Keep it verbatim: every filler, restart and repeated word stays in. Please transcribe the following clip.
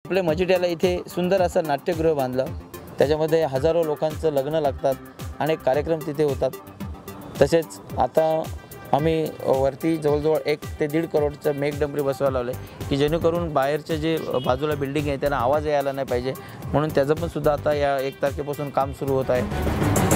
आपल्या मजिट्याला इथे सुंदर असं नाट्यगृह बांधलं, त्याच्यामध्ये हजारो लोकांचं लग्न लागतात, अनेक कार्यक्रम तिथे होतात। तसेच आता आम्ही वरती जवळजवळ एक ते दीड करोडचं मेघडंबरी बसवायला लावले की जेणेकरून बाहेरचे जे बाजूला बिल्डिंग आहे त्यांना आवाज यायला नाही पाहिजे, म्हणून त्याचं पण सुद्धा आता या एक तारखेपासून काम सुरू होत आहे।